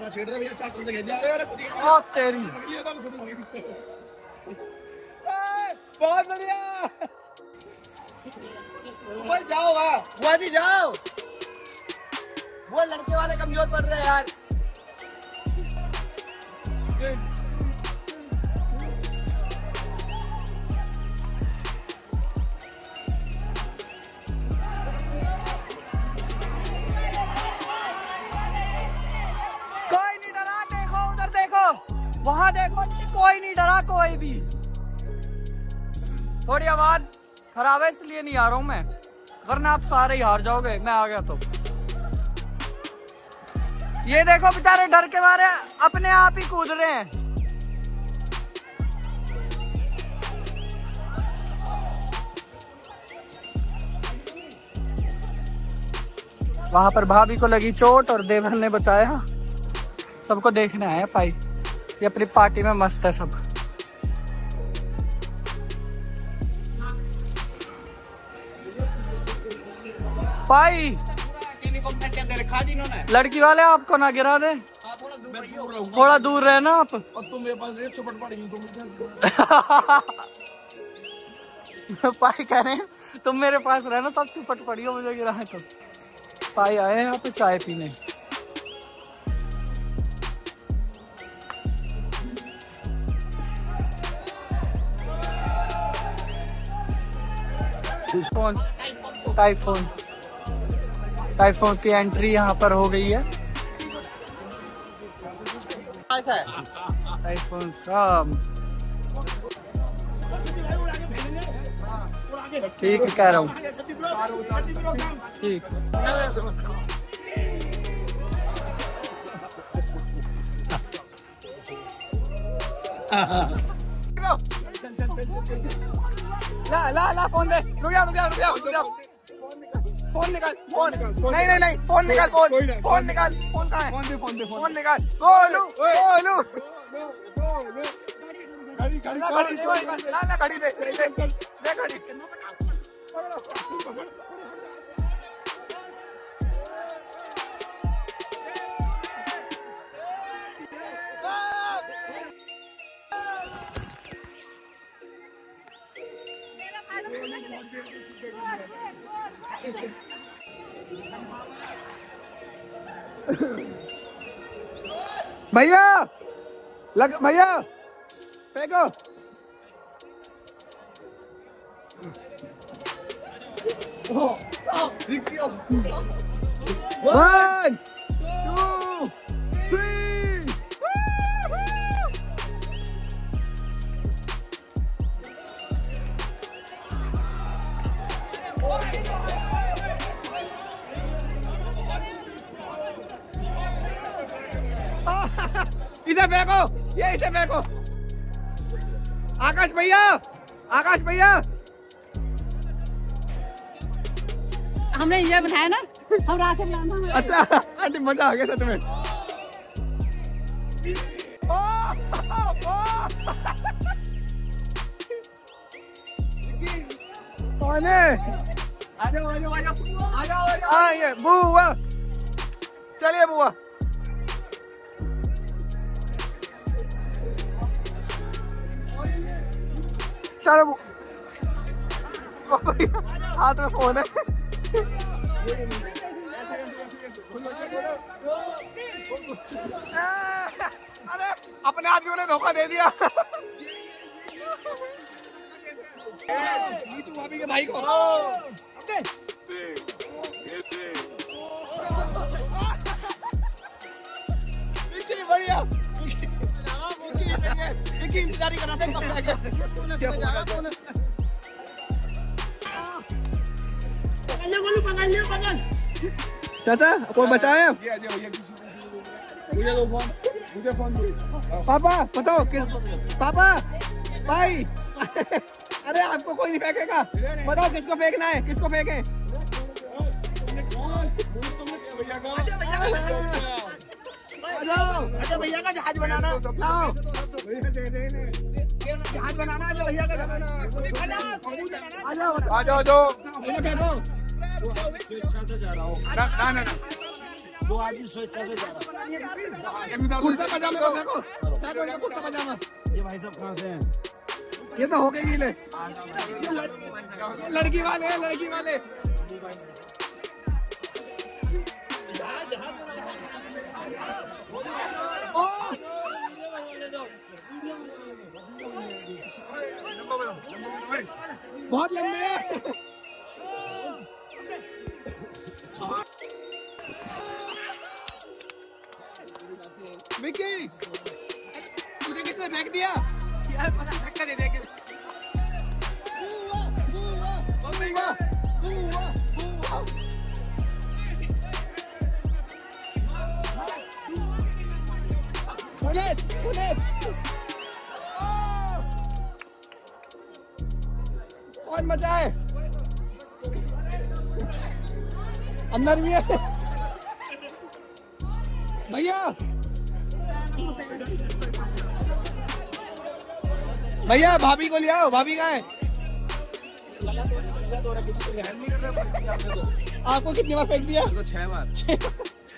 छेड़ रहे भैया, चाट करके जा रहे हैं। ओ तेरी, बहुत बढ़िया। ऊपर जाओ, बुआ जी जाओ। वो लड़के वाले कमजोर पड़ रहे हैं यार। कोई नहीं डरा, देखो उधर देखो, वहां देखो, कोई नहीं डरा कोई भी। थोड़ी आवाज खराब है इसलिए नहीं आ रहा हूं मैं, वरना आप सारे ही हार जाओगे मैं आ गया तो। ये देखो बेचारे डर के मारे अपने आप ही कूद रहे हैं। वहां पर भाभी को लगी चोट और देवर ने बचाया। सबको देखने आए भाई, ये अपनी पार्टी में मस्त है सब। भाई लड़की वाले आपको ना गिरा दे, थोड़ा दूर रहना आप। और तुम मेरे पास चुपट पड़ेगी भाई कह रहे हैं तुम मेरे पास रहना, सब चुपट पड़ी हो मुझे गिरा है तो। भाई आए हैं यहाँ पे चाय पीने। टाइफोन की एंट्री यहाँ पर हो गई है। टाइफोन सब ठीक कह रहा हूँ, ठीक। ला फोन दे, रुक जा। फोन निकाल, फोन नहीं फोन निकाल, फोन निकाल, फोन कहाँ है? फोन निकाल, गोलू घड़ी दे घड़ी। भैया फेंको। One, 2, 3. इसे फेंको, ये इसे फेंको। आकाश भैया हमने ये बनाया ना, हम रात से बनाना। अच्छा आंटी मजा आ गया सच में। कौन है? आइए बुआ, चलिए बुआ। चलो हाथ में फोन है। अरे अपने आदमियों ने धोखा दे दिया। नीतू भाभी के भाई को। बढ़िया इंतजार कर रहा था। चाचा कोई बचाए? मुझे फोन पापा बताओ किस पापा भाई। अरे आपको कोई नहीं फेंकेगा, बताओ किसको फेंकना है, किसको फेंके? अच्छा भैया का जहाज बनाना, जहाज बनाना है भैया का। आ जाओ फेंको। जा रहा हूँ। 2 आदमी स्वेच्छा से जा रहा है। कुर्ता पजामा को देखो, देखो कुर्ता पजामा। ये भाई साहब कहाँ से हैं? ये तो हो गए गीले। लड़की वाले हैं, लड़की वाले। बहुत लंबे हैं। विक्की, तुझे किसने फेंक दिया? यार पता धक्का दे देंगे। कौन बचाए? अंदर भी है भैया। भैया भाभी को ले आओ, भाभी कहाँ है? आपको कितनी बार फेंक दिया? 6 बार।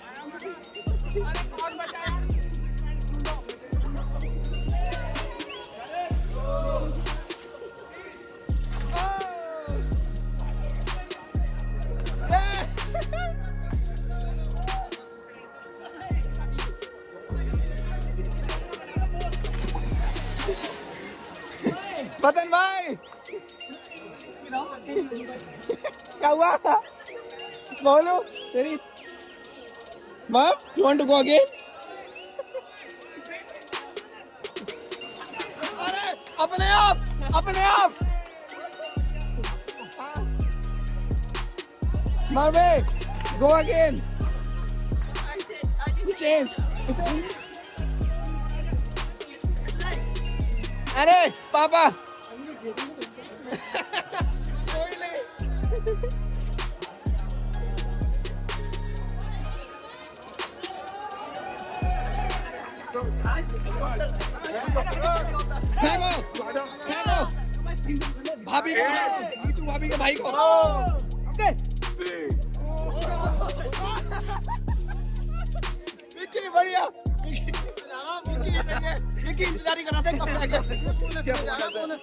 बतन भाई क्या हुआ? बोलो तेरी ma'am, you want to go again? अरे अपने आप मारवे, go again. Change. अरे पापा भाभी को, नीतू भाभी के भाई को। विक्की बढ़िया, विक्की इंतजार ही कराते हैं कब आएगा।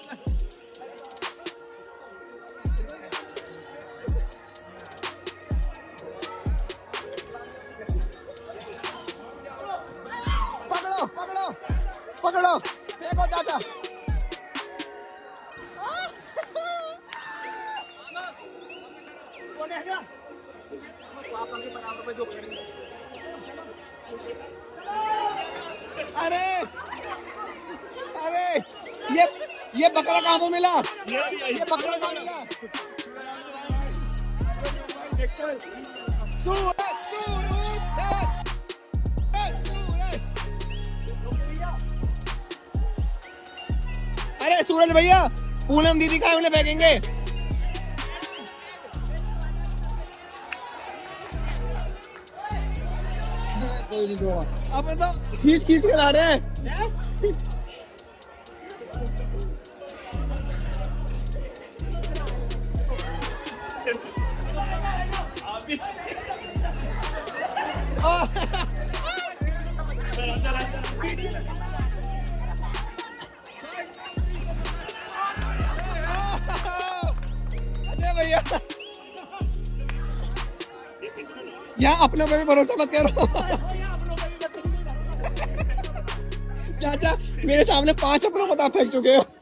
पकड़ो, फेंको चाचा। अरे ये बकरा कहाँ पे मिला? ये बकरा कहाँ मिला? अरे सूरज भैया, पूनम दीदी का उन्हें फेंकेंगे। अब तो खींच के ला रहे हैं। भैया यहाँ अपनों पे भी भरोसा मत करो। चाचा मेरे सामने 5 अपनों को फेंक चुके हो।